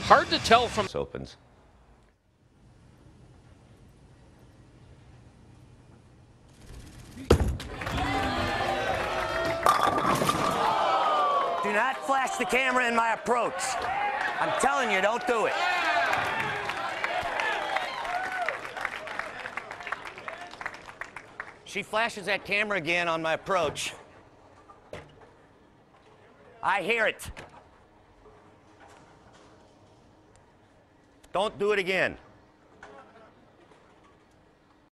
Hard to tell from opens. Do not flash the camera in my approach. I'm telling you, don't do it. She flashes that camera again on my approach. I hear it. Don't do it again.